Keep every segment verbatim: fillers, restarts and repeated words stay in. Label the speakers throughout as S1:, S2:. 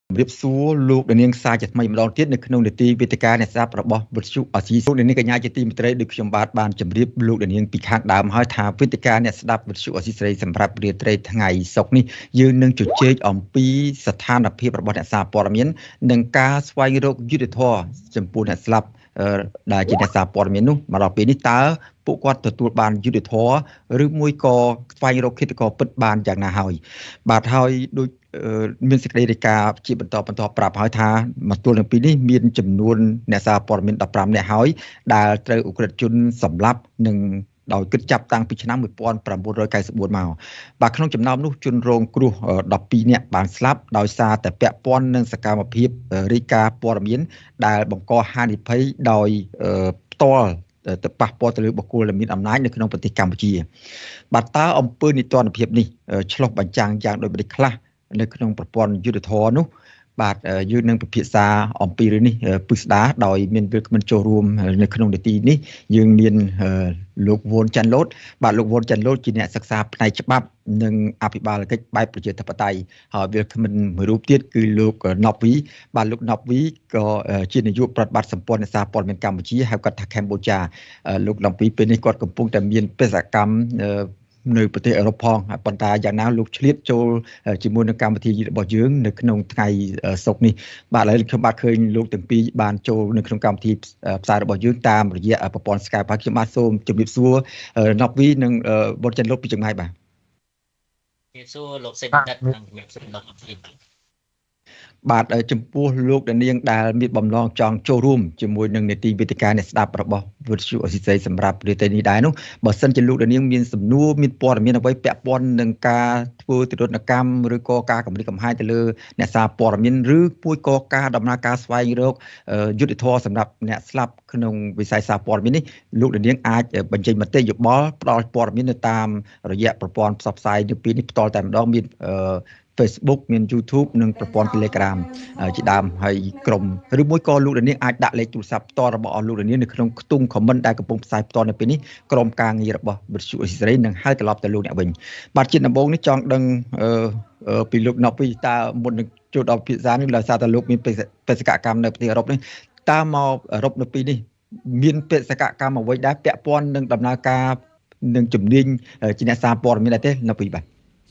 S1: រៀបសួរលោកនាងសាជាថ្មីម្ដងទៀតនៅក្នុងនីតិវិទ្យាអ្នកស្ដាប់របស់វិទ្យុអសីលោកនាងកញ្ញាជាទីមេត្រីដូចខ្ញុំបាទបានជម្រាបលោកនាងពីខាងដើមហើយថាវិទ្យាអ្នកស្ដាប់វិទ្យុអសីស្រីសម្រាប់រាត្រីថ្ងៃសុក្រនេះយើងនឹងជជែកអំពីស្ថានភាពរបស់អ្នកសារព័ត៌មាននិងការស្វែងរកយុត្តិធម៌ចំពោះអ្នកស្លាប់ដែលជាអ្នកសារព័ត៌មាននោះមកដល់ពេលនេះតើពួកគាត់ទទួលបានយុត្តិធម៌ឬមួយក៏ស្វែងរកឃាតករពិតបានយ៉ាងណាហើយបាទហើយដូចមានសេចក្តីរាយការណ៍ជាបន្តបន្តប្រាប់ហើយថាមកទល់នឹងពេលនេះមានចំនួនអ្នកសារព័ត៌មានដប់ប្រាំនាក់ហើយដែលត្រូវអ ுக ្រិតជនសម្លាប់និងដោយគិតចាប់តាំងពីឆ្នាំmột nghìn chín trăm chín mươi tưមកបាទក្នុងចំណោមនោះជនរងគ្រោះដប់ពីរនាក់បានស្លាប់ដោយសារតែពាក់ព័ន្ធនឹងសកម្មភាពរាយការណ៍ព័ត៌មានដែលបង្កហានិភ័យដោយផ្ទាល់ទៅប៉ះពាល់ទៅលើបុគ្គលដែលមានអំណាចនៅក្នុងប្រទេសកម្ពុជាបាទតើអំពើនីតិរដ្ឋភាពនេះឆ្លុះបញ្ចាំងយ៉ាងដូចម្តេចខ្លះនៅក្នុងប្រព័ន្ធយុត្តិធម៌នោះបាទយើងនឹងពិភាក្សាអំពីរឿងនេះពិស្ដារដោយមានវាគ្មិនចូលរួមនៅក្នុងនីតិនេះយើងមានលោកវ៉ុនចាន់ឡូតបាទលោកវ៉ុនចាន់ឡូតជាអ្នកសិក្សាផ្នែកច្បាប់និងអភិបាលកិច្ចបែបប្រជាធិបតេយ្យហើយវាគ្មិនមួយរូបទៀតគឺលោកណប់វីបាទលោកណប់វីក៏ជានាយកប្រតិបត្តិសម្ព័ន្ធអ្នកសារព័ត៌មានកម្ពុជាហៅកាត់ថាកម្ពុជាលោកណប់វីពេលនេះគាត់កំពុងតែមានបេសកកម្មនៅប្រទេសអឺរ៉ុបផងប៉ុន្តែយ៉ាងណាលោកឆ្លៀតចូលជាមួយនឹងកម្មវិធីរបស់យើងនៅក្នុងថ្ងៃសុក្រនេះបាទឥឡូវខ្ញុំបាទឃើញលោកទាំងពីរបានចូលនៅក្នុងកម្មវិធីផ្សាយរបស់យើងតាមរយៈប្រព័ន្ធ Skype ហើយខ្ញុំបាទសូមជម្រាបសួរណប់វីនិងវ៉ុនចាន់ឡូតពីចម្ងាយបាទ
S2: ជម្រាបសួរលោកសេនដិតនិងជម្រាបសួរលោកអភិបាល
S1: បាទចំពោះលោកដានាងដែលមានបំណងចង់ចូលរួមជាមួយនឹងនីតិវិទ្យាអ្នកស្ដាប់របស់វិទ្យុអស៊ីសេរីសម្រាប់រាត្រីនេះដែរនោះបើសិនជាលោកដានាងមានសំណួរមានព័ត៌មានអ្វីពាក់ព័ន្ធនឹងការធ្វើទរណកម្មឬក៏ការកម្រិតកំហែងទៅលើអ្នកសារព័ត៌មានឬពួយក៏ការដំណើរការស្វែងរកយុត្តិធម៌សម្រាប់អ្នកស្លាប់ក្នុងវិស័យសារព័ត៌មាននេះលោកដានាងអាចបញ្ចេញមតិយោបល់ផ្ដល់ព័ត៌មាននៅតាមរយៈប្រព័ន្ធផ្សព្វផ្សាយនៅពេលនេះផ្ទាល់តែម្ដងមានFacebook មាន YouTube និងប្រព័ន្ធ Telegram ជាដើមហើយក្រុមឬមួយក៏លោកដានាងអាចដាក់លេខទូរស័ព្ទផ្ទាល់របស់លោកដានាងនៅក្នុងខ្ទង់ comment ដែលកំពុងផ្សាយផ្ទាល់នៅពេលនេះក្រុមការងាររបស់វិទ្យុអេស៊ីសរ៉េនឹងហៅត្រឡប់ទៅលោកអ្នកវិញបាទជាដំបូងនេះចង់ដឹងពីលោកណប់ពីតើមុននឹងចូលដល់ភាសានេះដោយសារតែលោកមានបេសកកម្មនៅប្រទេសអឺរ៉ុបនេះតើមកអឺរ៉ុបនៅពេលនេះមានបេសកកម្មអ្វីដែលពាក់ព័ន្ធនឹងដំណើរការនឹងជំនាញជាអ្នកសារព័ត៌មានដែរទេនៅពេលបាទ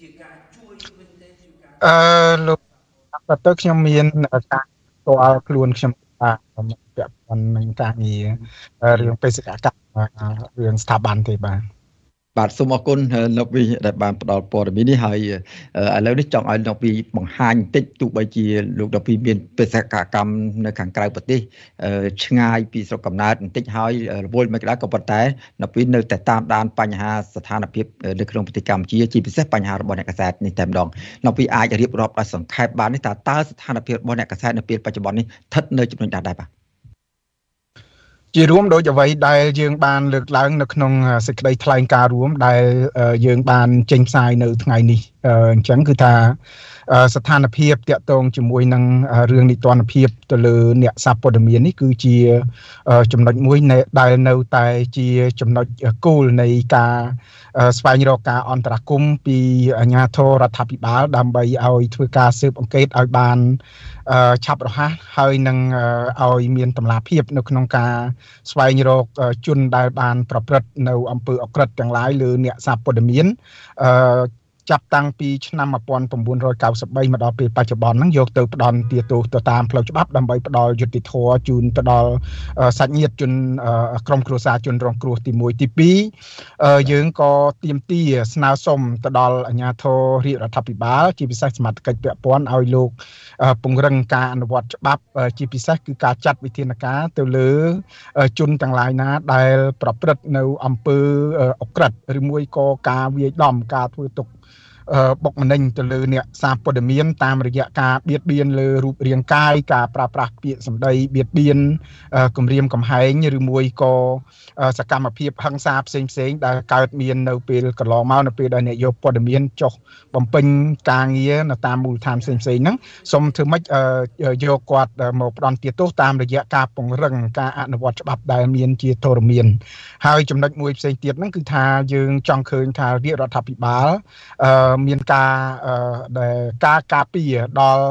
S3: អឺលោកបើទៅខ្ញុំមានការផ្ទាល់ខ្លួនខ្ញុំបាទពាក់ព័ន្ធនឹងការងាររឿងបេសកកម្មរឿងស្ថាប័នទេបាទ
S1: បាទសូមអរគុណលោកវីដែលបានផ្ដល់ព័ត៌មាននេះហើយឥឡូវនេះចង់ឲ្យលោកវីបង្ហាញបន្តិចទោះបីជាលោកលោកវីមានបេសកកម្មនៅខាងក្រៅប្រទេសឆ្ងាយពីស្រុកកំណើតបន្តិចហើយរវល់មិនក្តៅក៏ប៉ុន្តែលោកវីនៅតែតាមដានបញ្ហាស្ថានភាពនៅក្នុងប្រទេសកម្ពុជាជាពិសេសបញ្ហារបស់អ្នកកាសែតនេះតែម្ដងលោកវីអាចរៀបរាប់ដោយសង្ខេបបាននេះតើតើស្ថានភាពរបស់អ្នកកាសែតនៅពេលបច្ចុប្បន្ននេះស្ថិតនៅចំណុចណាដែរបាទ
S3: ជារួមដូចអ្វីដែលយើងបានលើកឡើងនៅក្នុងសេចក្តីថ្លែងការណ៍រួមដែលយើងបានចេញផ្សាយនៅថ្ងៃនេះអញ្ចឹងគឺថាស្ថានភាពតាក់ទងជាមួយនឹងរឿងនីតិរដ្ឋភាពទៅលើអ្នកសារព័ត៌មាននេះគឺជាចំណុចមួយដែលនៅតែជាចំណុចគោលនៃការស្វែងរកការអន្តរាគមន៍ពីអាជ្ញាធររដ្ឋាភិបាលដើម្បីឲ្យធ្វើការស៊ើបអង្កេតឲ្យបានឆាប់រហ័សហើយនឹងឲ្យមានតម្លាភាពនៅក្នុងការស្វែងរកជនដែលបានប្រព្រឹត្តនៅអំពើអក្រិតទាំងឡាយលើអ្នកសារព័ត៌មានអឺចាប់តាំងពីឆ្នាំmột nghìn chín trăm chín mươi baមកដល់ពេលបច្ចុប្បន្នហ្នឹងយកទៅផ្ដន់ទាទោសទៅតាមផ្លូវច្បាប់ដើម្បីផ្ដល់យុត្តិធម៌ជូនទៅដល់សាច់ញាតិជនក្រុមគ្រួសារជនរងគ្រោះទីមួយទីពីរយើងក៏ទាមទារស្នើសុំទៅដល់អាជ្ញាធររាជរដ្ឋាភិបាលជាពិសេសសមត្ថកិច្ចពាក់ព័ន្ធឲ្យលោកពង្រឹងការអនុវត្តច្បាប់ជាពិសេសគឺការចាត់វិធានការទៅលើជនទាំងឡាយណាដែលប្រព្រឹត្តនៅអំពើអក្រិតឬមួយក៏ការវាយដំការធ្វើទុកបុកម្នេញទៅលើអ្នកសារព័ត៌មានតាមរយៈការបៀតបៀនលើរូបរាងកាយការប្រើប្រាស់ពាក្យសម្ដីបៀតបៀនគំរាមកំហែងឬមួយក៏សកម្មភាពហិង្សាផ្សេងផ្សេងដែលកើតមាននៅពេលកន្លងមកនៅពេលដែលអ្នកយកព័ត៌មានចុះបំពេញការងារនៅតាមមូលដ្ឋានផ្សេងផ្សេងហ្នឹងសូមធ្វើម៉េចយកគាត់មកផ្ដន់ទាទោសតាមរយៈការពង្រឹងការអនុវត្តច្បាប់ដែលមានជាធរមានហើយចំណុចមួយផ្សេងទៀតហ្នឹងគឺថាយើងចង់ឃើញថារាជរដ្ឋាភិបាលមានការដែលការការពារដល់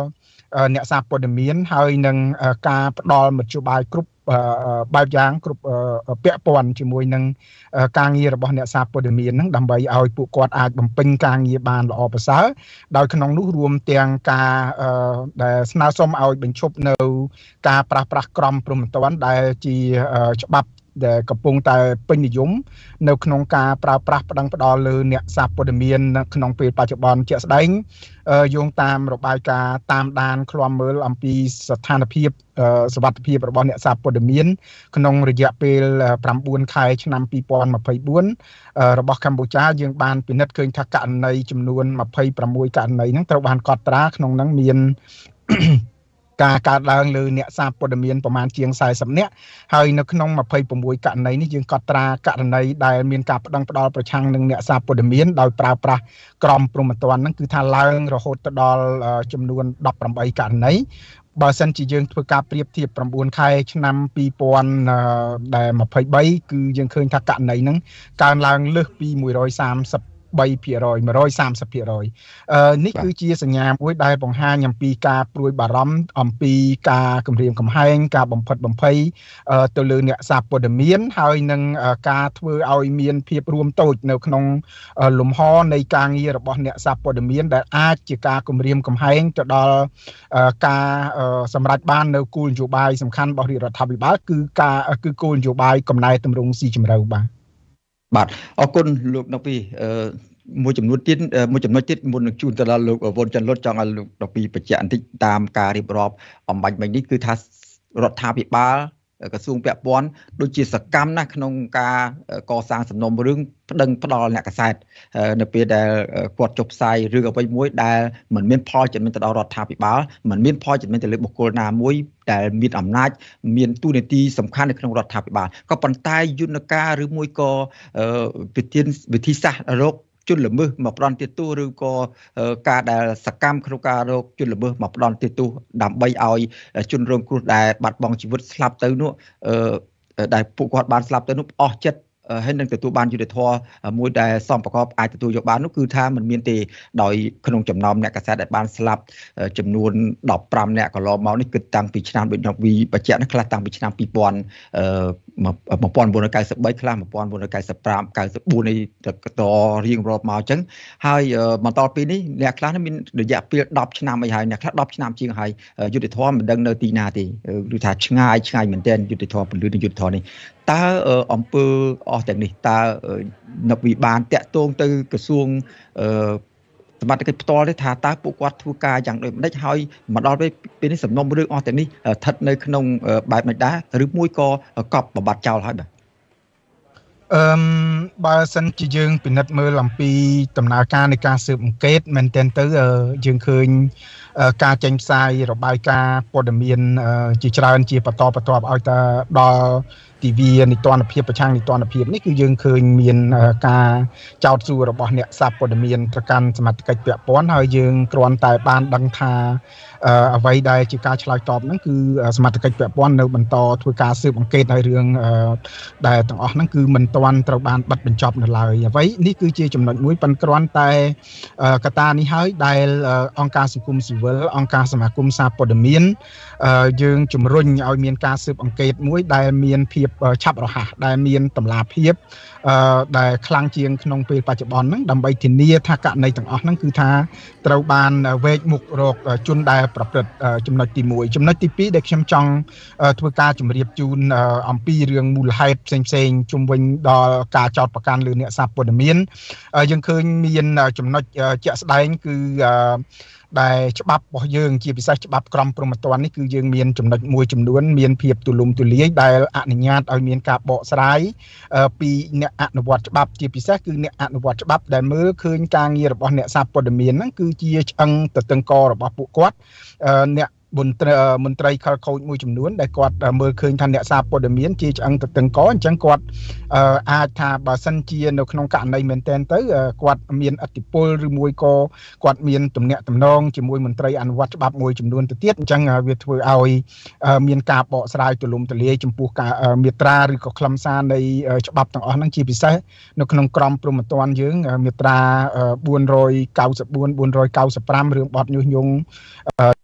S3: អ្នកសារព័ត៌មានហើយនឹងការផ្ដល់មធ្យោបាយគ្រប់បែបយ៉ាងគ្រប់ពាក់ព័ន្ធជាមួយនឹងការងាររបស់អ្នកសារព័ត៌មានហ្នឹងដើម្បីឲ្យពួកគាត់អាចបំពេញការងារបានល្អប្រសើរដោយក្នុងនោះរួមទាំងការដែលស្នើសុំឲ្យបញ្ឈប់នៅការប្រាស្រ័យក្រមព្រហ្មទណ្ឌដែលជាច្បាប់ដែលកំពុងតែពេញនិយមនៅក្នុងការប្រើប្រាស់ផ្ដឹងផ្ដល់លើអ្នកសារព័ត៌មានក្នុងពេលបច្ចុប្បន្នជាក់ស្ដែងយោងតាមរបាយការណ៍តាមដានឃ្លាំមើលអំពីស្ថានភាពសុវត្ថិភាពរបស់អ្នកសារព័ត៌មានក្នុងរយៈពេល៩ខែឆ្នាំពីរពាន់ម្ភៃបួនរបស់កម្ពុជាយើងបានពិនិត្យឃើញថាករណីចំនួនម្ភៃប្រាំមួយករណីហ្នឹងត្រូវបានកត់ត្រាក្នុងហ្នឹងមានការកើតឡើងលើអ្នកសារព័ត៌មានប្រមាណជាងសែសិបនាក់ហើយនៅក្នុងម្ភៃប្រាំមួយករណីនេះយើងកត់ត្រាករណីដែលមានការប្តឹងផ្តល់ប្រឆាំងនឹងអ្នកសារព័ត៌មានដោយប្រើប្រាស់ក្រមព្រហ្មទណ្ឌហ្នឹងគឺថាឡើងរហូតទៅដល់ចំនួនដប់ប្រាំបីករណីបើសិនជាយើងធ្វើការប្រៀបធៀប៩ខែឆ្នាំពីរពាន់ដែលម្ភៃបីគឺយើងឃើញថាករណីហ្នឹងកើនឡើងលើសពីមួយរយសាមសិបបីភាគរយមួយរយសាមសិបភាគរយអឺនេះគឺជាសញ្ញាមួយដែលបង្ហាញអំពីការព្រួយបារម្ភអំពីការគំរាមកំហែងការបំផិតបំភ័យទៅលើអ្នកសារព័ត៌មានហើយនឹងការធ្វើឲ្យមានភាពរួមតូចនៅក្នុងលំហនៃការងាររបស់អ្នកសារព័ត៌មានដែលអាចជាការគំរាមកំហែងទៅដល់ការសម្រេចបាននៅគោលនយោបាយសំខាន់របស់រាជរដ្ឋាភិបាលគឺការគឺគោលនយោបាយកំណែទម្រង់ស៊ីជម្រៅបាទ
S1: បាទអរគុណលោកនៅពីមួយចំនួនទៀតមួយចំណុចទៀតមុននឹងជួនទៅដល់លោកវុនច័ន្ទលុតចង់ឲ្យលោកនៅពីបញ្ជាក់បន្តិចតាមការរៀបរាប់អំបញ្ញមិញនេះគឺថារដ្ឋាភិបាលក្រសួងពាក់ព័ន្ធដូចជាសកម្មណាស់ក្នុងការកសាងសំណុំរឿងប្តឹងផ្ដល់អ្នកកាសែតនៅពេលដែលគាត់ចុះផ្សាយរឿងអ្វីមួយដែលមិនមានផលចំណេញទៅដល់រដ្ឋាភិបាលមិនមានផលចំណេញទៅលើបុគ្គលណាមួយដែលមានអំណាចមានតួនាទីសំខាន់នៅក្នុងរដ្ឋាភិបាលក៏ប៉ុន្តែយន្តការឬមួយក៏វិធានវិធីសាស្ត្ររកជនល្មើសមកផ្ដន់ទាទោសឬក៏ការដែលសកម្មក្នុងការរកជនល្មើសមកផ្ដន់ទាទោសដើម្បីឲ្យជនរងគ្រោះដែលបាត់បង់ជីវិតស្លាប់ទៅនោះដែលពួកគាត់បានស្លាប់ទៅនោះអស់ចិត្តហើយនឹងទទួលបានយុត្តិធម៌មួយដែលសមប្រកបអាចទទួលយកបាននោះគឺថាมันមានទេដោយក្នុងចំណោមអ្នកកាសែតដែលបានស្លាប់ចំនួនដប់ប្រាំអ្នកកន្លងមកនេះគឺតាំងពីឆ្នាំដូចខ្ញុំវិបញ្ជាក់នេះខ្លះតាំងពីឆ្នាំពីរពាន់១៩៩៣ខ្លះ១៩៩៥ ៩៤នេះតរៀងរាប់មកអញ្ចឹងហើយបន្តពីនេះអ្នកខ្លះមានរយៈពេលដប់ឆ្នាំអីហើយអ្នកខ្លះដប់ឆ្នាំជាងហើយយុត្តិធម៌មិនដឹងនៅទីណាទេឬថាឆ្ងាយឆ្ងាយមែនទែនយុត្តិធម៌ពលឺនឹងយុត្តិធម៌នេះតើអង្គើអស់ទាំងនេះតើនៅវិបានតាក់ទងទៅក្រសួងសមត្ថកិច្ចផ្ទាល់ទេថាតើពួកគាត់ធ្វើការយ៉ាងដូចម្ដេចហើយមកដល់ពេលនេះសំណុំរឿងអស់ទាំងនេះស្ថិតនៅក្នុងបែបនេះដែរឬមួយក៏កប់បំបត្តិចោលហើយបាទ
S3: អឺបើសិនជាយើងពិនិត្យមើលអំពីដំណើរការនៃការស៊ើបអង្កេតមែនទែនទៅយើងឃើញការចេញផ្សាយរបាយការណ៍ព័ត៌មានជាច្រើនជាបន្តបន្ទាប់ឲ្យទៅដល់ទិវានីតិរដ្ឋភាពប្រឆាំងនីតិរដ្ឋភាពនេះគឺយើងឃើញមានការចោទសួររបស់អ្នកសារព័ត៌មានប្រកាន់សមត្ថកិច្ចពាក់ព័ន្ធហើយយើងគ្រាន់តែបានដឹងថាអ្វីដែលជាការឆ្លើយតបហ្នឹងគឺសមត្ថកិច្ចពាក់ព័ន្ធនៅបន្តធ្វើការស៊ើបអង្កេតឲ្យរឿងដែលទាំងអស់ហ្នឹងគឺមិនទាន់ត្រូវបានបិទបញ្ចប់នៅឡើយអ្វីនេះគឺជាចំណុចមួយប៉ុន្តែគ្រាន់តែកត្តានេះហើយដែលអង្គការសង្គមស៊ីវិលអង្គការសមាគមសារព័ត៌មានយើងជំរុញឲ្យមានការស៊ើបអង្កេតមួយដែលមានភាពឆាប់រហ័សដែលមានតម្លាភាពដែលខ្លាំងជាងក្នុងពេលបច្ចុប្បន្នហ្នឹងដើម្បីធានាថាករណីទាំងអស់ហ្នឹងគឺថាត្រូវបានវែកមុខរកជនដែលប្រព្រឹត្តចំណុចទីមួយចំណុចទីពីរដែលខ្ញុំចង់ធ្វើការជម្រាបជូនអំពីរឿងមូលហេតុផ្សេងផ្សេងជុំវិញដល់ការចោទប្រកាន់លើអ្នកសារព័ត៌មានយើងឃើញមានចំណុចជាក់ស្ដែងគឺដែលច្បាប់របស់យើងជាពិសេសច្បាប់ក្រមព្រហ្មទណ្ឌនេះគឺយើងមានចំណុចមួយចំនួនមានភាពទូលំទូលាយដែលអនុញ្ញាតឲ្យមានការបកស្រាយពីអ្នកអនុវត្តច្បាប់ជាពិសេសគឺអ្នកអនុវត្តច្បាប់ដែលមើលឃើញការងាររបស់អ្នកសារព័ត៌មានហ្នឹងគឺជាឆ្អឹងទទឹងករបស់ពួកគាត់អ្នកមន្ត្រីមន្ត្រីខលខូចមួយចំនួនដែលគាត់មើលឃើញថាអ្នកសារព័ត៌មានជាឆ្អឹងទទឹងកអញ្ចឹងគាត់អាចថាបើសិនជានៅក្នុងករណីមែនទែនទៅគាត់មានឥទ្ធិពលឬមួយក៏គាត់មានទំនាក់ទំនងជាមួយមន្ត្រីអនុវត្តច្បាប់មួយចំនួនទៅទៀតអញ្ចឹងវាធ្វើឲ្យមានការបកស្រាយទូលំទូលាយចំពោះការមាត្រាឬក៏ខ្លឹមសារនៃច្បាប់ទាំងអស់ហ្នឹងជាពិសេសនៅក្នុងក្រមព្រហ្មទណ្ឌយើងមាត្រាបួនរយកៅសិបបួន បួនរយកៅសិបប្រាំរឿងបទញុះញង់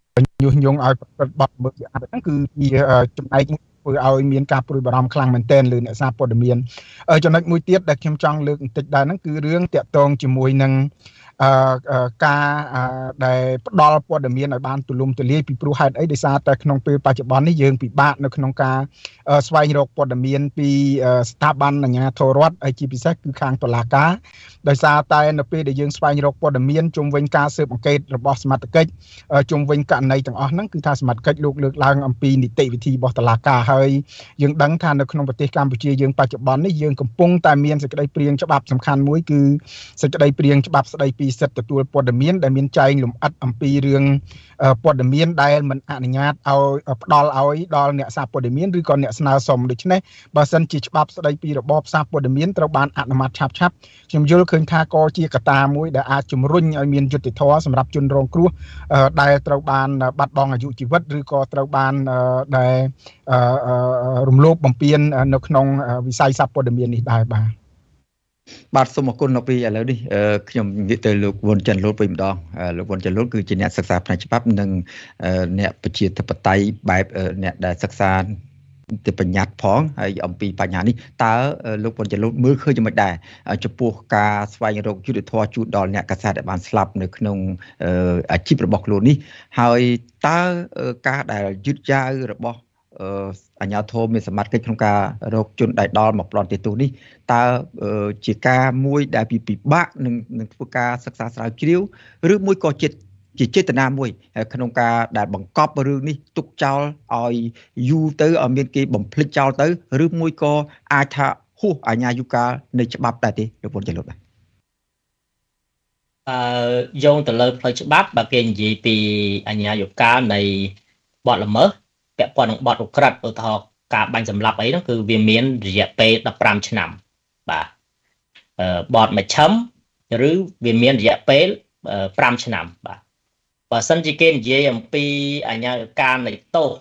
S3: ញុះញង់ឲ្យប្រព្រឹត្តបទល្មើសហ្នឹងគឺជាចំណែកធ្វើឲ្យមានការព្រួយបារម្ភខ្លាំងមែនទែនលើអ្នកសារព័ត៌មានចំណុចមួយទៀតដែលខ្ញុំចង់លើកបន្តិចដែរហ្នឹងគឺរឿងតាក់ទងជាមួយនឹងអឺការដែលផ្ដល់ព័ត៌មានឲ្យបានទូលំទូលាយពីព្រោះហេតុអីដោយសារតែក្នុងពេលបច្ចុប្បន្ននេះយើងពិបាកនៅក្នុងការស្វែងរកព័ត៌មានពីស្ថាប័នអាជ្ញាធររដ្ឋហើយជាពិសេសគឺខាងតុលាការដោយសារតែនៅពេលដែលយើងស្វែងរកព័ត៌មានជុំវិញការស៊ើបអង្កេតរបស់សមត្ថកិច្ចជុំវិញករណីទាំងអស់ហ្នឹងគឺថាសមត្ថកិច្ចលោកលើកឡើងអំពីនីតិវិធីរបស់តុលាការហើយយើងដឹងថានៅក្នុងប្រទេសកម្ពុជាយើងបច្ចុប្បន្ននេះយើងកំពុងតែមានសេចក្តីព្រាងច្បាប់សំខាន់មួយគឺសេចក្តីព្រាងច្បាប់ស្តីពីសិទ្ធិទទួលព័ត៌មានដែលមានចែងលម្អិតអំពីរឿងព័ត៌មានដែលមិនអនុញ្ញាតឲ្យផ្ដល់ឲ្យដល់អ្នកសារព័ត៌មានឬក៏អ្នកស្នើសុំដូច្នេះបើសិនជាច្បាប់ស្តីពីរបបសារព័ត៌មានត្រូវបានអនុម័តឆាប់ឆាប់ខ្ញុំយល់ឃើញថាក៏ជាកត្តាមួយដែលអាចជំរុញឲ្យមានយុត្តិធម៌សម្រាប់ជនរងគ្រោះដែលត្រូវបានបាត់បង់អាយុជីវិតឬក៏ត្រូវបានដែលរំលោភបំពាននៅក្នុងវិស័យសារព័ត៌មាននេះដែរបាទ
S1: បាទសូមអរគុណនៅពីឥឡូវនេះខ្ញុំនិយាយទៅលោកវុនច័ន្ទលូតវិញម្ដងលោកវុនច័ន្ទលូតគឺជាអ្នកសិក្សាផ្នែកច្បាប់និងអ្នកប្រជាធិបតេយ្យបែបអ្នកដែលសិក្សាទៅបញ្ញត្តិផងហើយអំពីបញ្ហានេះតើលោកវុនច័ន្ទលូតមើលឃើញយ៉ាងម៉េចដែរចំពោះការស្វែងរកយុត្តិធម៌ជូនដល់អ្នកកាសែតដែលបានស្លាប់នៅក្នុងអាជីពរបស់ខ្លួននេះហើយតើការដែលយឺតយ៉ាវរបស់អាជ្ញាធរមានសមត្ថកិច្ចក្នុងការរកជនដែលដល់មកប្លន់ទទូនេះតើជាការមួយដែលពិបាកនឹងនឹងធ្វើការសិក្សាស្រាវជ្រាវឬមួយក៏ជាជាចេតនាមួយក្នុងការដែលបង្កប់រឿងនេះទុកចោលឲ្យយូរទៅឲ្យមានគេបំភ្លេចចោលទៅឬមួយក៏អាចថាហួសអាជ្ញាយុកាលនៃច្បាប់ដែរទេលោកពន្ធចលុតបាទ
S2: អឺយោងទៅលើផ្លូវច្បាប់បើគេនិយាយពីអាជ្ញាយុកាលនៃបទល្មើសពាក់ព័ន្ធនឹងបទឧក្រិដ្ឋឧទាហរណ៍ការបាញ់សម្លាប់អីហ្នឹងគឺវាមានរយៈពេលដប់ប្រាំឆ្នាំបាទអឺបទមជ្ឈិមឬវាមានរយៈពេលប្រាំឆ្នាំបាទបើសិនជាគេនិយាយអំពីអាជ្ញាការនៃទោស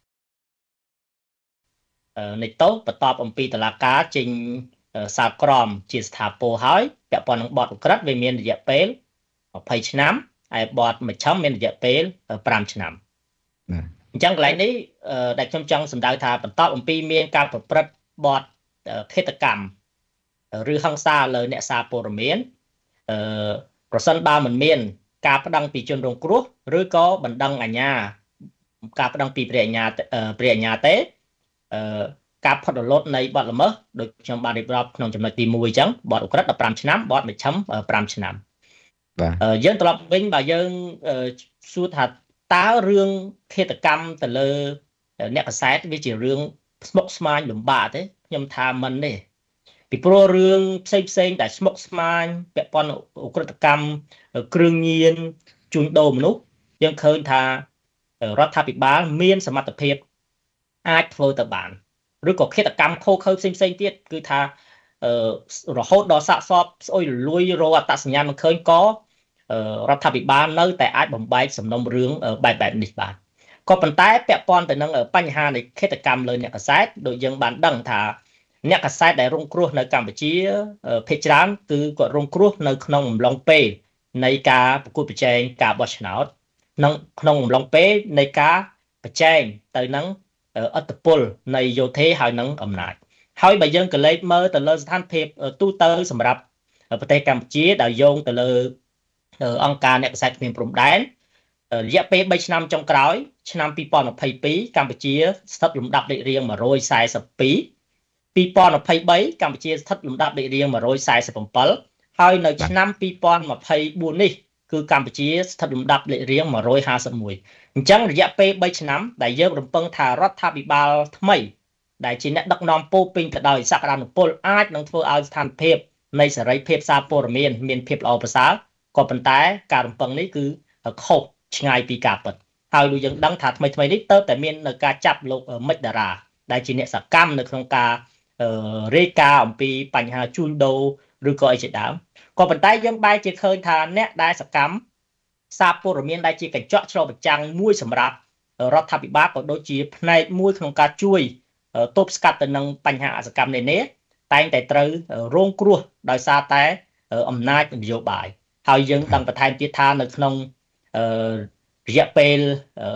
S2: អឺនៃទោសបន្ទាប់អំពីតុលាការចេញសាលក្រមជាស្ថាពរហើយពាក់ព័ន្ធនឹងបទឧក្រិដ្ឋវាមានរយៈពេលម្ភៃឆ្នាំហើយបទមជ្ឈិមមានរយៈពេលប្រាំឆ្នាំបាទអញ្ចឹងកន្លែងនេះដែលខ្ញុំចង់សម្ដៅថាបន្ទាប់អំពីមានការប្រព្រឹត្តបទឃាតកម្មឬហិង្សាលើអ្នកសារព័ត៌មានអឺប្រសិនបើមិនមានការប្តឹងពីជនរងគ្រោះឬក៏បណ្ដឹងអាជ្ញាការប្តឹងពីព្រះអាជ្ញាព្រះអាជ្ញាទេអឺការផុតរលត់នៃបទល្មើសដូចខ្ញុំបានរៀបរាប់ក្នុងចំណុចទីមួយអញ្ចឹងបទឧក្រិដ្ឋដប់ប្រាំឆ្នាំបទមជ្ឈិមប្រាំឆ្នាំបាទយើងត្រឡប់វិញបើយើងសួរថាតើរឿងឃាតកម្មទៅលើអ្នកកាសែតវាជារឿងស្មុគស្មាញលំបាកទេខ្ញុំថាមិនទេពីព្រោះរឿងផ្សេងផ្សេងតែស្មុគស្មាញពាក់ព័ន្ធឧក្រិដ្ឋកម្មគ្រឿងញៀនជួញដូរមនុស្សយើងឃើញថារដ្ឋាភិបាលមានសមត្ថភាពអាចធ្វើទៅបានឬក៏ឃាតកម្មខុសខើផ្សេងផ្សេងទៀតគឺថារហូតដល់សាកសពស្អុយរលួយរកអត្តសញ្ញាណមិនឃើញក៏រដ្ឋាភិបាលនៅតែអាចបំបែកសំណុំរឿងបែបបែបនេះបានក៏ប៉ុន្តែពាក់ព័ន្ធទៅនឹងបញ្ហានៃឃាតកម្មលើអ្នកកាសែតដូចយើងបានដឹងថាអ្នកកាសែតដែលរងគ្រោះនៅកម្ពុជាភាគច្រើនគឺគាត់រងគ្រោះនៅក្នុងអំឡុងពេលនៃការប្រកួតប្រជែងការបោះឆ្នោតក្នុងក្នុងអំឡុងពេលនៃការប្រជែងទៅនឹងអត្តពលនៃយោធាហើយនឹងអំណាចហើយបើយើងក៏លេចមើលទៅលើស្ថានភាពទូទៅសម្រាប់ប្រទេសកម្ពុជាដែលយោងទៅលើអង្គការអ្នកកាសែតគ្មានព្រំដែនរយៈពេលបីឆ្នាំចុងក្រោយឆ្នាំពីរពាន់ម្ភៃពីរកម្ពុជាស្ថិតលំដាប់លេខរៀងមួយរយសែសិបពីរ ពីរពាន់ម្ភៃបីកម្ពុជាស្ថិតលំដាប់លេខរៀងមួយរយសែសិបbảyហើយនៅឆ្នាំពីរពាន់ម្ភៃបួននេះគឺកម្ពុជាស្ថិតលំដាប់លេខរៀងមួយរយហាសិបមួយអញ្ចឹងរយៈពេលបីឆ្នាំដែលយើងរំពឹងថារដ្ឋាភិបាលថ្មីដែលជាអ្នកដឹកនាំពោពេញទៅដោយសក្តានុពលអាចនឹងធ្វើឲ្យស្ថានភាពនៃសេរីភាពសារព័ត៌មានមានភាពល្អប្រសើរក៏ប៉ុន្តែការរំពឹងនេះគឺខុសឆ្ងាយពីការពិតហើយដូចយើងដឹងថាថ្មីថ្មីនេះទៅតែមាននៅការចាប់លោកមិចតារាដែលជាអ្នកសកម្មនៅក្នុងការរាយការណ៍អំពីបញ្ហាជួញដូរឬក៏អីជាដើមក៏ប៉ុន្តែយើងបែរជាឃើញថាអ្នកដែលសកម្មសារព័ត៌មានដែលជាកញ្ចក់ឆ្លុះបញ្ចាំងមួយសម្រាប់រដ្ឋាភិបាលក៏ដូចជាផ្នែកមួយក្នុងការជួយទប់ស្កាត់ទៅនឹងបញ្ហាអសកម្មនានាតែងតែត្រូវរងគ្រោះដោយសារតែអំណាចនយោបាយហើយយើងដឹងបន្ថែមទៀតថានៅក្នុងរយៈពេល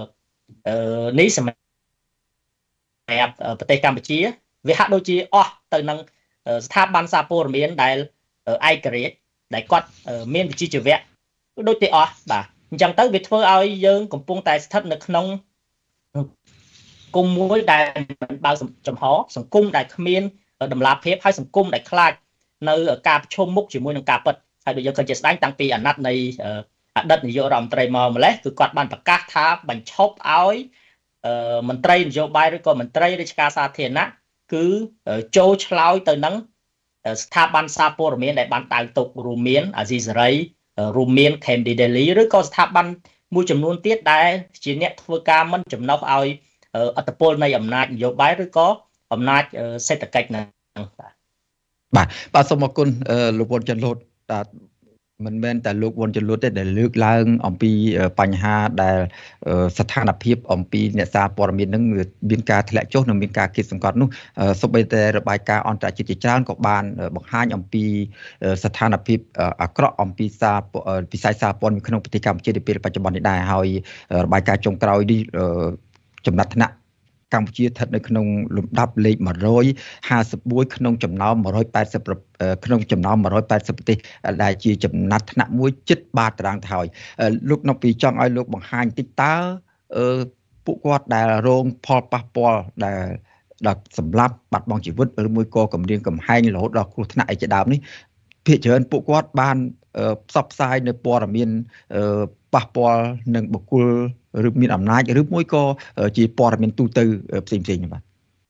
S2: អឺនេះសម្រាប់ប្រទេសកម្ពុជាវាហាក់ដូចជាអស់ទៅនឹងស្ថាប័នសារព័ត៌មានដែលឯករាជ្យដែលគាត់មានវិជ្ជាជីវៈដូចតែអស់បាទអញ្ចឹងទៅវាធ្វើឲ្យយើងកំពុងតែស្ថិតនៅក្នុងគុំមួយដែលមិនបើកចំហសង្គមដែលគ្មានតម្លាភាពហើយសង្គមដែលខ្លាចនៅការប្រឈមមុខជាមួយនឹងការពិតហើយដូចយើងឃើញជាស្ដែងតាំងពីអាណត្តិនៃអតីតនាយករដ្ឋមន្ត្រីមកម្លេះគឺគាត់បានប្រកាសថាបញ្ឈប់ឲ្យមន្ត្រីនយោបាយឬក៏មន្ត្រីរាជការសាធារណៈគឺចូលឆ្លើយទៅនឹងស្ថាប័នសារព័ត៌មានដែលបានដៅទុករួមមានអាស៊ីសេរីរួមមាន Cambridge Daily ឬក៏ស្ថាប័នមួយចំនួនទៀតដែលជាអ្នកធ្វើការមិនចំណុះឲ្យអត្តពលនៃអំណាចនយោបាយឬក៏អំណាចសេដ្ឋកិច្ចហ្នឹងបាទ
S1: បាទបាទសូមអរគុណលោកវុនចន្ទលូតបាទមិនមែនតែលោកវុនចន្ទលូតទេដែលលើកឡើងអំពីបញ្ហាដែលស្ថានភាពអំពីអ្នកសារព័ត៌មាននឹងមានការធ្លាក់ចុះនិងមានការគៀបសង្កត់នោះសូម្បីតែរបាយការណ៍អន្តរជាតិជាច្រើនក៏បានបង្ហាញអំពីស្ថានភាពអាក្រក់អំពីសារវិស័យសារព័ត៌មានក្នុងប្រទេសកម្ពុជានាពេលបច្ចុប្បន្ននេះដែរហើយរបាយការណ៍ចុងក្រោយនេះចំណាត់ថ្នាក់កម្ពុជាស្ថិតនៅក្នុងលំដាប់លេខmột trăm hai mươi mộtក្នុងចំណោមmột trăm tám mươiក្នុងចំណោមmột trăm tám mươiប្រទេសដែលជាចំណាត់ថ្នាក់មួយជិតបាតតារាងទៅហើយលោកនៅពីចង់ឲ្យលោកបង្ហាញតិចតើពួកគាត់ដែលរងផលប៉ះពាល់ដែលដល់សម្លាប់បាត់បង់ជីវិតឬមួយក៏គំរាមកំហែងរហូតដល់គ្រោះថ្នាក់អីជាដើមនេះភាគច្រើនពួកគាត់បានផ្សព្វផ្សាយនៅព័ត៌មានប៉ះពាល់នឹងបុគ្គលឬមានអំណាចឬមួយក៏ជាព័ត៌មានទូទៅផ្សេងផ្សេងបាទ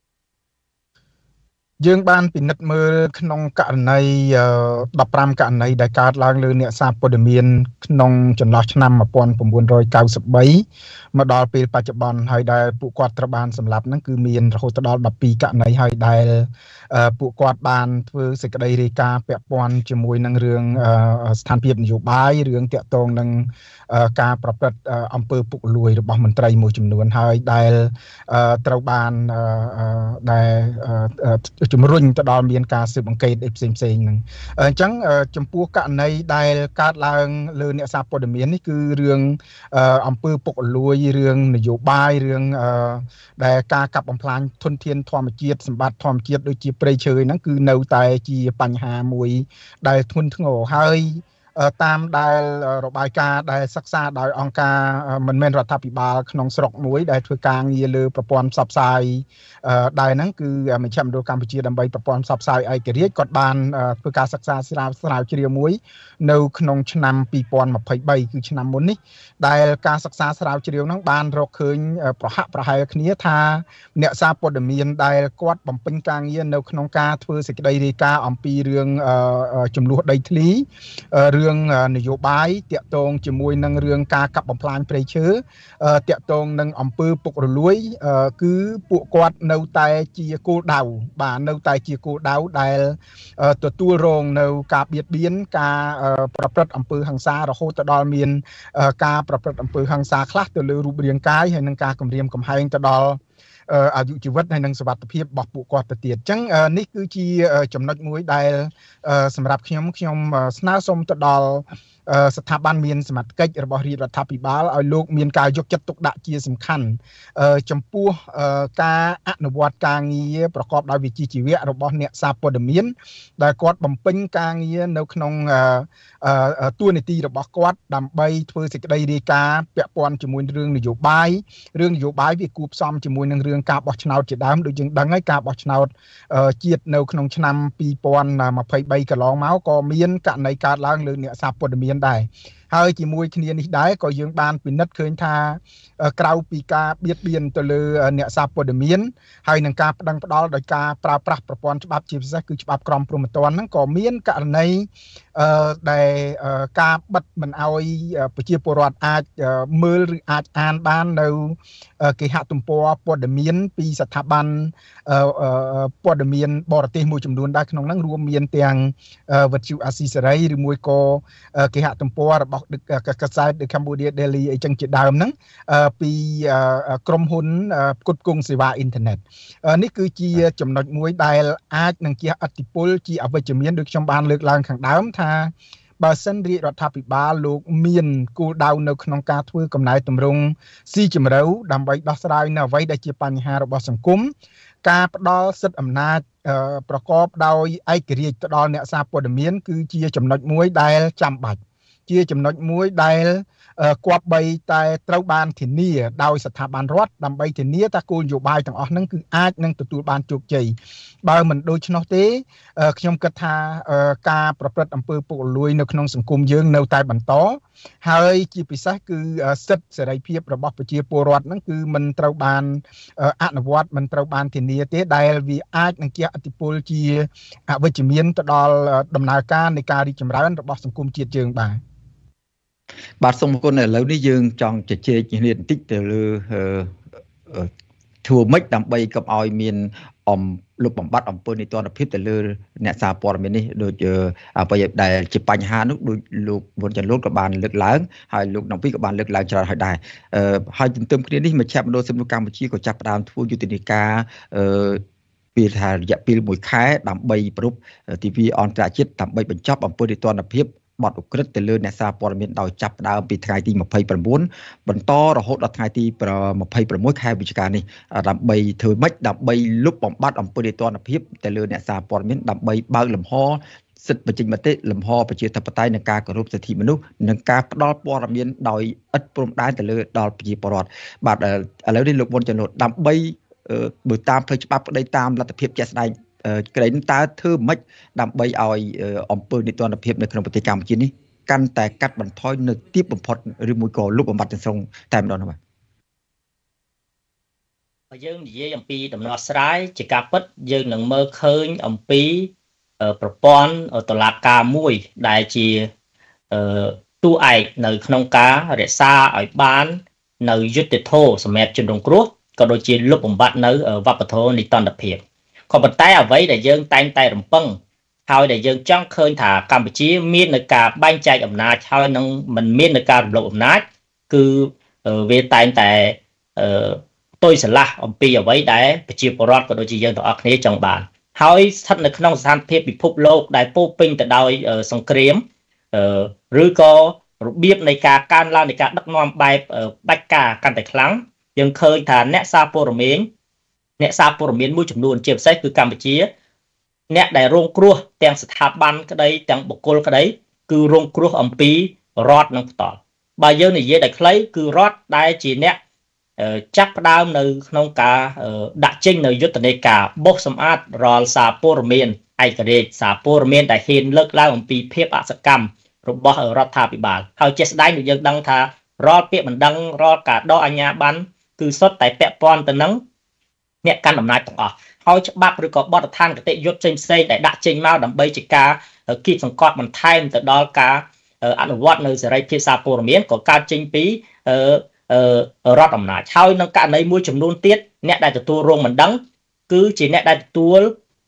S3: យើងបានពិនិត្យមើលក្នុងករណីដប់ប្រាំករណីដែលកើតឡើងលើអ្នកសារព័ត៌មានក្នុងចន្លោះឆ្នាំmột nghìn chín trăm chín mươi baមកដល់ពេលបច្ចុប្បន្នហើយដែលពួកគាត់ត្រូវបានសម្លាប់ហ្នឹងគឺមានរហូតដល់ដប់ពីរករណីហើយដែលពួកគាត់បានធ្វើសេចក្តីរាយការណ៍ពាក់ព័ន្ធជាមួយនឹងរឿងស្ថានភាពនយោបាយរឿងតាក់ទងនឹងការប្រព្រឹត្តអំពើពុករលួយរបស់មន្ត្រីមួយចំនួនហើយដែលត្រូវបានដែលជំរុញទៅដល់មានការស៊ើបអង្កេតផ្សេងផ្សេងហ្នឹងអញ្ចឹងចំពោះករណីដែលកើតឡើងលើអ្នកសារព័ត៌មាននេះគឺរឿងអំពើពុករលួយរឿងនយោបាយរឿងដែលការកាប់បំផ្លាញធនធានធម្មជាតិសម្បត្តិធម្មជាតិដូចជាព្រៃឈើហ្នឹងគឺនៅតែជាបញ្ហាមួយដែលធ្ងន់ធ្ងរហើយតាមដែលរបាយការណ៍ដែលសិក្សាដោយអង្គការមិនមែនរដ្ឋាភិបាលក្នុងស្រុកមួយដែលធ្វើការងារលើប្រព័ន្ធផ្សព្វផ្សាយដែរហ្នឹងគឺមជ្ឈមណ្ឌលកម្ពុជាដើម្បីប្រព័ន្ធផ្សព្វផ្សាយឯករាជ្យគាត់បានធ្វើការសិក្សាស្រាវស្រាវជ្រាវមួយនៅក្នុងឆ្នាំពីរពាន់ยี่สิบสามគឺឆ្នាំមុននេះដែលការសិក្សាស្រាវជ្រាវហ្នឹងបានរកឃើញប្រហាក់ប្រហែលគ្នាថាអ្នកសារព័ត៌មានដែលគាត់បំពេញការងារនៅក្នុងការធ្វើសេចក្តីរាយការណ៍អំពីរឿងចំនួនដីធ្លីរឿងនយោបាយតាក់ទងជាមួយនឹងរឿងការកាប់បំផ្លាញព្រៃឈើតាក់ទងនឹងអំពើពុករលួយគឺពួកគាត់នៅតែជាគោលដៅបាទនៅតែជាគោលដៅដែលទទួលរងនៅការបៀតបៀនការប្រព្រឹត្តអំពើហិង្សារហូតដល់មានការប្រព្រឹត្តអំពើហិង្សាខ្លះទៅលើរូបរាងកាយហើយនឹងការគំរាមកំហែងទៅដល់អាយុជីវិតហើយនិងសុវត្ថិភាពរបស់ពួកគាត់ទៅទៀតអញ្ចឹងនេះគឺជាចំណុចមួយដែលសម្រាប់ខ្ញុំខ្ញុំស្នើសុំទៅដល់ស្ថាប័នមានសមត្ថកិច្ចរបស់រាជរដ្ឋាភិបាលឲ្យលោកមានការយកចិត្តទុកដាក់ជាសំខាន់ចំពោះការអនុវត្តការងារប្រកបដោយវិជ្ជាជីវៈរបស់អ្នកសារព័ត៌មានដែលគាត់បំពេញការងារនៅក្នុងតួនាទីរបស់គាត់ដើម្បីធ្វើសេចក្តីរាយការណ៍ពាក់ព័ន្ធជាមួយរឿងនយោបាយរឿងនយោបាយវាគួបផ្សំជាមួយនឹងរឿងការបោះឆ្នោតជាដើមដូចយើងដឹងហើយការបោះឆ្នោតជាតិនៅក្នុងឆ្នាំពីរពាន់ยี่สิบสามកន្លងមកក៏មានករណីកើតឡើងលើអ្នកសារព័ត៌មានដែរហើយជាមួយគ្នានេះដែរក៏យើងបានពិនិត្យឃើញថាក្រៅពីការបៀតបៀនទៅលើអ្នកសារព័ត៌មានហើយនឹងការប្តឹងផ្តល់ដោយការប្រើប្រាស់ប្រព័ន្ធច្បាប់ជាពិសេសគឺច្បាប់ក្រមព្រហ្មទណ្ឌហ្នឹងក៏មានករណីដែលការបិទមិនអោយប្រជាពលរដ្ឋអាចមើលឬអាចអានបាននៅគេហទំព័រព័ត៌មានពីស្ថាប័នព័ត៌មានបរទេសមួយចំនួនដែរក្នុងហ្នឹងរួមមានទាំងវិទ្យុអាស៊ីសេរីឬមួយក៏គេហទំព័ររបស់កាសែត The Cambodia Daily អីចឹងជាដើមហ្នឹងពីក្រុមហ៊ុនផ្គត់ផ្គង់សេវាអ៊ីនធឺណិតនេះគឺជាចំណុចមួយដែលអាចនឹងជះឥទ្ធិពលជាអវិជ្ជមានដូចខ្ញុំបានលើកឡើងខាងដើមថាបើសិនរាជរដ្ឋាភិបាលលោកមានគោលដៅនៅក្នុងការធ្វើកំណែទម្រង់ស៊ីជម្រៅដើម្បីដោះស្រាយនៅអ្វីដែលជាបញ្ហារបស់សង្គមការផ្ដល់សិទ្ធិអំណាចប្រកបដោយឯករាជ្យទៅដល់អ្នកសារព័ត៌មានគឺជាចំណុចមួយដែលចាំបាច់ជាចំណុចមួយដែលគប្បីតែត្រូវបានធានាដោយស្ថាប័នរដ្ឋដើម្បីធានាថាគោលនយោបាយទាំងអស់ហ្នឹងគឺអាចនឹងទទួលបានជោគជ័យបើមិនដូច្នោះទេខ្ញុំគិតថាការប្រព្រឹត្តអំពើពុករលួយនៅក្នុងសង្គមយើងនៅតែបន្តហើយជាពិសេសគឺសិទ្ធិសេរីភាពរបស់ប្រជាពលរដ្ឋហ្នឹងគឺមិនត្រូវបានអនុវត្តមិនត្រូវបានធានាទេដែលវាអាចនឹងជះឥទ្ធិពលជាអវិជ្ជមានទៅដល់ដំណើរការនៃការរីកចម្រើនរបស់សង្គមជាតិយើងបាទ
S1: បាទសូមអរគុណឥឡូវនេះយើងចង់ជជែកគ្នាបន្តិចទៅលើធ្វើម៉េចដើម្បីកុំឲ្យមានអំលុបបំបត្តិអំពើនីតិរដ្ឋភាពទៅលើអ្នកសារព័ត៌មាននេះដូចអ្វីដែលជាបញ្ហានោះដូចលោកវុនច័ន្ទលូតក៏បានលើកឡើងហើយលោកនំពីក៏បានលើកឡើងច្រើនហើយដែរហើយទន្ទឹមគ្នានេះមជ្ឈមណ្ឌលសិទ្ធិមនុស្សកម្ពុជាក៏ចាប់ផ្ដើមធ្វើយុទ្ធនាការអឺពេលថារយៈពេលមួយខែដើម្បីប្រពទិវាអន្តរជាតិដើម្បីបញ្ចប់អំពើនីតិរដ្ឋភាពបទឧក្រិដ្ឋទៅលើអ្នកសារព័ត៌មានដោយចាប់ផ្ដើមពីថ្ងៃទីម្ភៃប្រាំបៀនបន្តរហូតដល់ថ្ងៃទីម្ភៃប្រាំមួយខែវិច្ឆិកានេះដើម្បីធ្វើម៉េចដើម្បីលុបបំបាត់អំពើនីតិរដ្ឋភាពទៅលើអ្នកសារព័ត៌មានដើម្បីបើកលំហសិទ្ធិបញ្ចេញមតិលំហប្រជាធិបតេយ្យនិងការគោរពសិទ្ធិមនុស្សនិងការផ្ដល់ព័ត៌មានដោយឥតព្រំដែនទៅលើដល់ប្រជាពលរដ្ឋបាទឥឡូវនេះលោកវុនច័ន្ទលូតដើម្បីបើតាមផ្លូវច្បាប់ក្តីតាមលទ្ធភាពជាក់ស្ដែងក្តីតើធ្វើម៉េចដើម្បីឲ្យអំពើនីតិរដ្ឋភាពនៅក្នុងប្រទេសកម្ពុជានេះកាន់តែកាត់បន្ថយនៅទីបំផុតឬមួយក៏លុបបំបាត់ទាំងស្រុងតែម្ដងនោះបាទ
S2: បើយើងនិយាយអំពីដំណោះស្រាយជាការពិតយើងនឹងមើលឃើញអំពីប្រព័ន្ធតុលាការមួយដែលជាតួឯកនៅក្នុងការរក្សាឲ្យបាននៅយុត្តិធម៌សម្រាប់ជនរងគ្រោះក៏ដូចជាលុបបំបាត់នៅវប្បធម៌នីតិរដ្ឋភាពក៏ប៉ុន្តែអ្វីដែលយើងតែងតែរំពឹងហើយដែលយើងចង់ឃើញថាកម្ពុជាមាននៅការបែងចែកអំណាចហើយនឹងមិនមាននៅការរំលោភអំណាចគឺវាតែងតែផ្ទុយស្រឡះអំពីអ្វីដែលប្រជាពលរដ្ឋក៏ដូចជាយើងទាំងអស់គ្នាចង់បានហើយស្ថិតនៅក្នុងស្ថានភាពពិភពលោកដែលពោពេញទៅដោយសង្គ្រាមឬក៏របៀបនៃការកើនឡើងនៃការដឹកនាំបែបបាច់ការកាន់តែខ្លាំងយើងឃើញថាអ្នកសារព័ត៌មានអ្នកសារព័ត៌មានមួយចំនួនជាពិសេសគឺកម្ពុជាអ្នកដែលរងគ្រោះទាំងស្ថាប័នក្តីទាំងបុគ្គលក្តីគឺរងគ្រោះអំពីរដ្ឋនឹងផ្ទាល់បើយើងនិយាយតែខ្លីគឺរដ្ឋដែលជាអ្នកចាប់ផ្ដើមនៅក្នុងការដាក់ចេញនៅយុទ្ធនាការបោសសម្អាតរាល់សារព័ត៌មានឯករាជ្យសារព័ត៌មានដែលហ៊ានលើកឡើងអំពីភាពអសកម្មរបស់រដ្ឋាភិបាលហើយជាក់ស្ដែងដូចយើងដឹងថារាល់ពាក្យបណ្ដឹងរាល់ការដកអាជ្ញាប័ណ្ណគឺសុទ្ធតែពាក់ព័ន្ធទៅនឹងអ្នកកាន់អំណាចទាំងអស់ហើយច្បាប់ឬក៏បទដ្ឋានគតិយុត្តផ្សេងៗដែលដាក់ចេញមកដើម្បីជាការគៀបសង្កត់បន្ថែមទៅដល់ការអនុវត្តនៅសេរីភាពសារព័ត៌មានក៏កើតចេញពីរដ្ឋអំណាចហើយនឹងករណីមួយចំនួនទៀតអ្នកដែលទទួលរងមិនដឹងគឺជាអ្នកដែលទទួល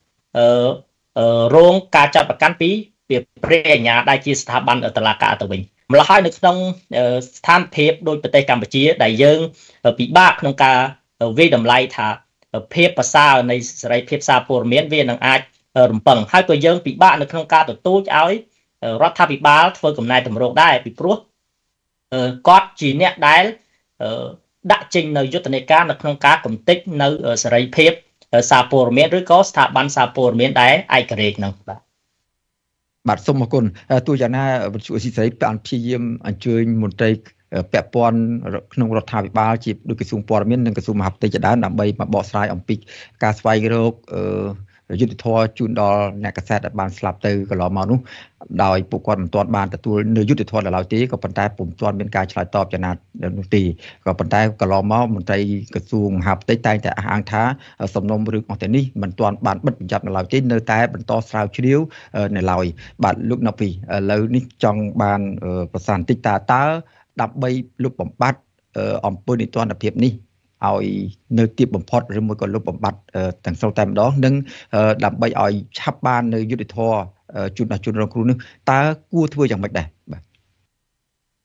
S2: រងការចាប់ប្រកាន់ពីព្រះអាជ្ញាដែលជាស្ថាប័នតុលាការទៅវិញម្ល៉េះហើយនៅក្នុងស្ថានភាពដោយប្រទេសកម្ពុជាដែលយើងពិបាកក្នុងការវិយតម្លៃថាភាពប្រសើរនៃសេរីភាពសារព័ត៌មានវានឹងអាចរំពឹងហើយក៏យើងពិបាកនៅក្នុងការទទូចឲ្យរដ្ឋាភិបាលធ្វើកំណែតម្រង់ដែរពីព្រោះគាត់ជាអ្នកដែលដាក់ចេញនៅយុទ្ធនាការនៅក្នុងការកំទេចនៅសេរីភាពសារព័ត៌មានឬក៏ស្ថាប័នសារព័ត៌មានដែលឯករាជ្យហ្នឹងបាទ
S1: បាទសូមអរគុណទោះយ៉ាងណាវិទ្យុអេស៊ីសេរីបានព្យាយាមអញ្ជើញមន្ត្រីពាក់ព័ន្ធក្នុងរដ្ឋាភិបាលជាដូចក្រសួងព័ត៌មាននិងក្រសួងមហាផ្ទៃជាដើមដើម្បីមកបកស្រាយអំពីការស្វែងរកយុទ្ធធម៌ជូនដល់អ្នកកសែតដែលបានស្លាប់ទៅកន្លងមកនោះដោយពួកគាត់មិនទាន់បានទទួលនៅយុទ្ធធម៌ដល់ឡើយទេក៏ប៉ុន្តែពុំទាន់មានការឆ្លើយតបចំណាត់នោះទេក៏ប៉ុន្តែកន្លងមកមន្ត្រីក្រសួងមហាផ្ទៃតែងតែអះអាងថាសំណុំរឿងអស់ទាំងនេះមិនទាន់បានបិទបញ្ចប់នៅឡើយទេនៅតែបន្តស្រាវជ្រាវនៅឡើយបាទលោកណូពីឥឡូវនេះចង់បានប្រសាសន៍បន្តិចតើតើដើម្បីលុបបំបាត់អំពើនីតិរដ្ឋភាពនេះឲ្យនៅទីបំផុតឬមួយក៏លុបបំបាត់ទាំងស្រុងតែម្ដងនិងដើម្បីឲ្យឆាប់បាននៅយុទ្ធធម៌ជូនដល់ជនរងគ្រោះនេះតើគួរធ្វើយ៉ាងម៉េចដែរបាទ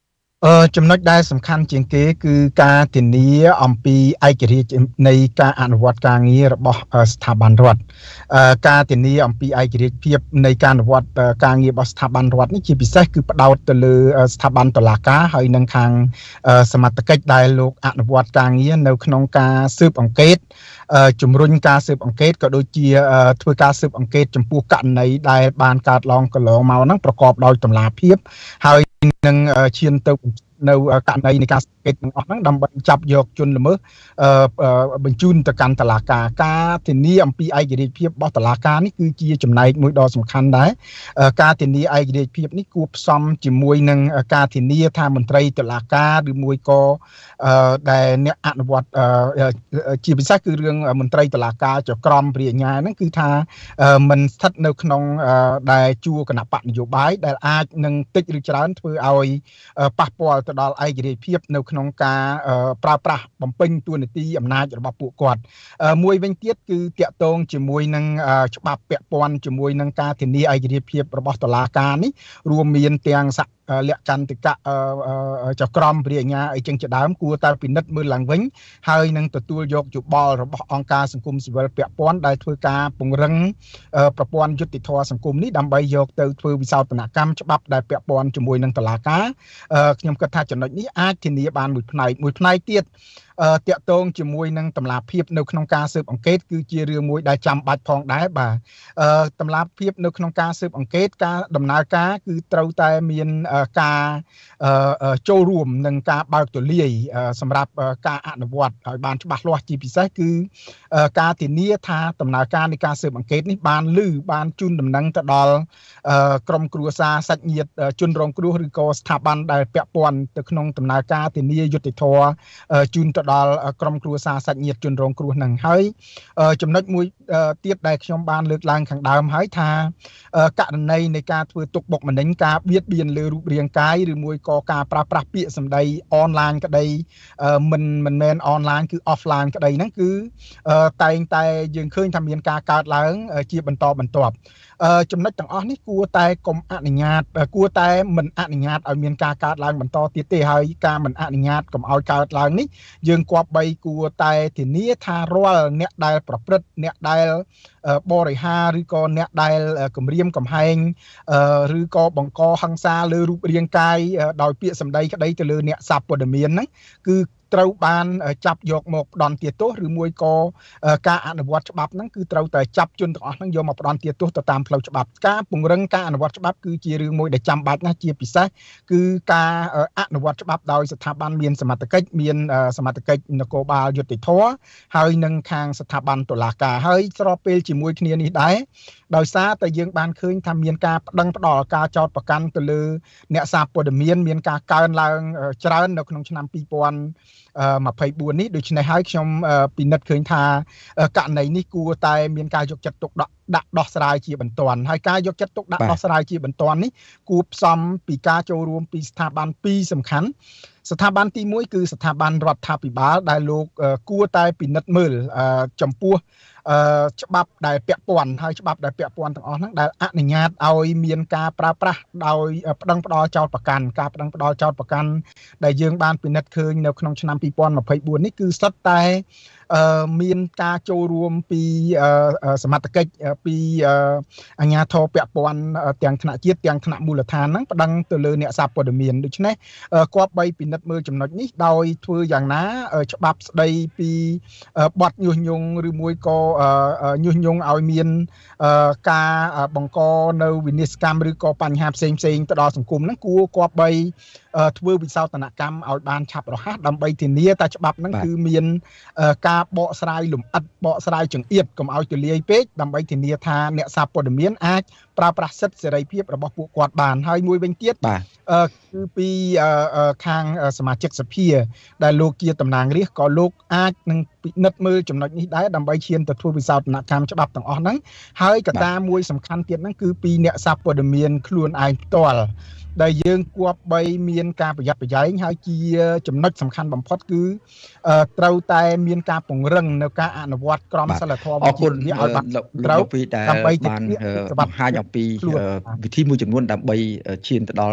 S3: អឺចំណុចដែលសំខាន់ជាងគេគឺការធានាអំពីឯករាជ្យនៃការអនុវត្តការងាររបស់ស្ថាប័នរដ្ឋអឺការធានាអំពីឯករាជ្យភាពនៃការអនុវត្តការងាររបស់ស្ថាប័នរដ្ឋនេះជាពិសេសគឺផ្ដោតទៅលើស្ថាប័នតុលាការហើយនិងខាងសមត្ថកិច្ចដែលលោកអនុវត្តការងារនៅក្នុងការស៊ើបអង្កេតជំរុញការស៊ើបអង្កេតក៏ដូចជាធ្វើការស៊ើបអង្កេតចំពោះករណីដែលបានកើតឡើងកន្លងមកហ្នឹងប្រកបដោយតម្លាភាពហើយនឹងឈានទៅនៅករណីនៃការសង្កេតទាំងអស់ហ្នឹងដើម្បីចាប់យកជនល្មើសបញ្ជូនទៅកាន់តុលាការការធានាអំពីឯករាជ្យភាពរបស់តុលាការនេះគឺជាចំណែកមួយដ៏សំខាន់ដែរការធានាឯករាជ្យភាពនេះគួបផ្សំជាមួយនឹងការធានាថាមន្ត្រីតុលាការឬមួយក៏ដែលអ្នកអនុវត្តជាពិសេសគឺរឿងមន្ត្រីតុលាការចក្រមព្រះញ្ញាហ្នឹងគឺថាมันស្ថិតនៅក្នុងដែលជួរគណៈបកនយោបាយដែលអាចនឹងតិចឬច្រើនធ្វើឲ្យប៉ះពាល់ទៅដល់ឯករាជ្យភាពនៅក្នុងការប្រើប្រាស់បំពេញតួនាទីអំណាចរបស់ពួកគាត់មួយវិញទៀតគឺតាក់ទងជាមួយនឹងច្បាប់ពាក់ព័ន្ធជាមួយនឹងការធានាឯករាជ្យភាពរបស់តុលាការនេះរួមមានទាំងសលក្ខន្តិកៈចក្រមព្រះញ្ញាអីចឹងជាដើមគួរតែពិនិត្យមើលឡើងវិញហើយនឹងទទួលយកយោបល់របស់អង្គការសង្គមស៊ីវិលពាក់ព័ន្ធដែលធ្វើការពង្រឹងប្រព័ន្ធយុត្តិធម៌សង្គមនេះដើម្បីយកទៅធ្វើវិសោធនកម្មច្បាប់ដែលពាក់ព័ន្ធជាមួយនឹងតុលាការខ្ញុំគិតថាចំណុចនេះអាចធានាបានមួយផ្នែកមួយផ្នែកទៀតតាក់ទងជាមួយនឹងតម្លាភាពនៅក្នុងការស៊ើបអង្កេតគឺជារឿងមួយដែលចាំបាច់ផងដែរបាទតម្លាភាពនៅក្នុងការស៊ើបអង្កេតការដំណើរការគឺត្រូវតែមានការចូលរួមនិងការបើកទូលាយសម្រាប់ការអនុវត្តឲ្យបានច្បាស់លាស់ជាពិសេសគឺការធានាថាដំណើរការនៃការស៊ើបអង្កេតនេះបានលឺបានជូនដំណឹងទៅដល់ក្រុមគ្រួសារសាច់ញាតិជនរងគ្រោះឬក៏ស្ថាប័នដែលពាក់ព័ន្ធទៅក្នុងដំណើរការធានាយុត្តិធម៌ជូនទៅដល់ក្រុមគ្រួសារសាច់ញាតិជនរងគ្រោះហ្នឹងហើយចំណុចមួយទៀតដែលខ្ញុំបានលើកឡើងខាងដើមហើយថាករណីនៃការធ្វើទុកបុកម្នេញការបៀតបៀនលើរូបរាងកាយឬមួយក៏ការប្រើប្រាស់ពាក្យសម្ដីអនឡាញក្តីមិនមិនមែនអនឡាញគឺ offline ក្តីហ្នឹងគឺតែងតែយើងឃើញថាមានការកើតឡើងជាបន្តបន្ទាប់ចំណុចទាំងអស់នេះគួរតែកុំអនុញ្ញាតគួរតែមិនអនុញ្ញាតឲ្យមានការកើតឡើងបន្តទៀតទេហើយការមិនអនុញ្ញាតកុំឲ្យកើតឡើងនេះយើងគប្បីគួរតែធានាថារាល់អ្នកដែលប្រព្រឹត្តអ្នកដែលបរិហារឬក៏អ្នកដែលគំរាមកំហែងឬក៏បង្កហិង្សាលើរូបរាងកាយដោយពាក្យសម្ដីក្តីទៅលើអ្នកសារព័ត៌មានហ្នឹងគឺត្រូវបានចាប់យកមកផ្ដន្ទាទោសឬមួយក៏ការអនុវត្តច្បាប់ហ្នឹងគឺត្រូវតែចាប់ជនទាំងអស់ហ្នឹងយកមកផ្ដន្ទាទោសទៅតាមផ្លូវច្បាប់ការពង្រឹងការអនុវត្តច្បាប់គឺជារឿងមួយដែលចាំបាច់ណាស់ជាពិសេសគឺការអនុវត្តច្បាប់ដោយស្ថាប័នមានសមត្ថកិច្ចមានសមត្ថកិច្ចនគរបាលយុត្តិធម៌ហើយនិងខាងស្ថាប័នតុលាការហើយស្របពេលជាមួយគ្នានេះដែរដោយសារតែយើងបានឃើញថាមានការប្តឹងផ្តល់ការចោទប្រកាន់ទៅលើអ្នកសារព័ត៌មានមានការកើនឡើងច្រើននៅក្នុងឆ្នាំពីរពាន់ម្ភៃបួននេះដូច្នេះហើយខ្ញុំពិនិត្យឃើញថាករណីនេះគួរតែមានការយកចិត្តទុកដាក់ដាក់ដោះស្រាយជាបន្ទាន់ហើយការយកចិត្តទុកដាក់ដោះស្រាយជាបន្ទាន់នេះគួរផ្សំពីការចូលរួមពីស្ថាប័នពីរសំខាន់ស្ថាប័នទីមួយគឺស្ថាប័នរដ្ឋាភិបាលដែលលោកគួរតែពិនិត្យមើលចំពោះច្បាប់ដែលពាក់ព័ន្ធហើយច្បាប់ដែលពាក់ព័ន្ធទាំងអស់ហ្នឹងដែលអនុញ្ញាតឲ្យមានការប្រើប្រាស់ដោយប្តឹងផ្តល់ចោទប្រកាន់ការប្តឹងផ្តល់ចោទប្រកាន់ដែលយើងបានពិនិត្យឃើញនៅក្នុងឆ្នាំពីរពាន់ម្ភៃបួននេះគឺសុទ្ធតែមានការចូលរួមពីសមត្ថកិច្ចពីអាជ្ញាធរពាក់ព័ន្ធទាំងថ្នាក់ជាតិទាំងថ្នាក់មូលដ្ឋានហ្នឹងប្តឹងទៅលើអ្នកសារព័ត៌មានដូច្នេះគប្បីពិនិត្យមើលចំណុចនេះដោយធ្វើយ៉ាងណាច្បាប់ស្ដីពីបទញុះញង់ឬមួយក៏ញុះញង់ឲ្យមានការបង្កនៅវិនិស្សកម្មឬក៏បញ្ហាផ្សេងផ្សេងទៅដល់សង្គមហ្នឹងគួរគប្បីធ្វើវិសោធនកម្មឲ្យបានឆាប់រហ័សដើម្បីធានាថាច្បាប់ហ្នឹងគឺមានការបកស្រាយលម្អិតបកស្រាយចង្អៀតកុំឲ្យទូលាយពេកដើម្បីធានាថាអ្នកសារព័ត៌មានអាចប្រើប្រាស់សិទ្ធិសេរីភាពរបស់ពួកគាត់បានហើយមួយវិញទៀតគឺពីខាងសមាជិកសភាដែលលោកជាតំណាងរាស្ត្រក៏លោកអាចនឹងពិនិត្យមើលចំណុចនេះដែរដើម្បីឈានទៅធ្វើវិសោធនកម្មច្បាប់ទាំងអស់ហ្នឹងហើយកត្តាមួយសំខាន់ទៀតហ្នឹងគឺពីអ្នកសារព័ត៌មានខ្លួនឯងផ្ទាល់ដែលយើងគួរបីមានការប្រយ័ត្នប្រយែងហើយជាចំណុចសំខាន់បំផុតគឺត្រូវតែមានការពង្រឹងនៅការអនុវត្តក្រមសីលធម៌វិជ្ជាជីវៈឲ្យបានត្រូវ
S1: ពីដែលបានបង្ហាញអំពីវិធីមួយចំនួនដើម្បីឈានទៅដល់លុប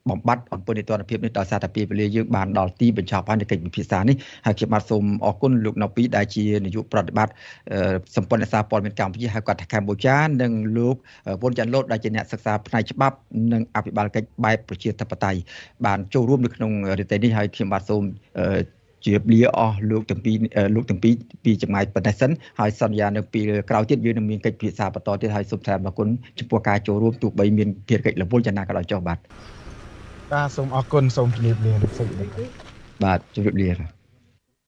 S1: បំបត្តិអំពើនីតិរដ្ឋភាពនេះដោយសារតែពេលវេលាយើងបានដល់ទីបញ្ចប់ហើយនៃកិច្ចពិភាក្សានេះហើយខ្ញុំបាទសូមអរគុណលោកណូពីដែលជានាយកប្រតិបត្តិសម្ព័ន្ធអ្នកសារព័ត៌មានកម្ពុជាហៅកាត់ថាកម្ពុជានិងលោកវុនចាន់លូតដែលជាអ្នកសិក្សាផ្នែកច្បាប់និងអភិបាលកិច្ចបែបប្រជាធិបតេយ្យបានចូលរួមនៅក្នុងរយៈនេះហើយខ្ញុំបាទសូមជម្រាបលាអស់លោកទាំងពីរលោកទាំងពីរពីចម្ងាយប៉ុណ្ណេះសិនហើយសន្យានៅពេលក្រោយទៀតយើងនឹងមានកិច្ចពិភាក្សាបន្តទៀតហើយសូមថ្លែងអរគុណចំពោះការចូលរួមទោះបីមានភារកិច្ចរវល់យ៉ាងណាក៏ដោយចុះបាទ
S3: បាទសូមអរគុណសូមជម្រាបលាលោកសុខបាទ
S1: បាទជម្រាបលា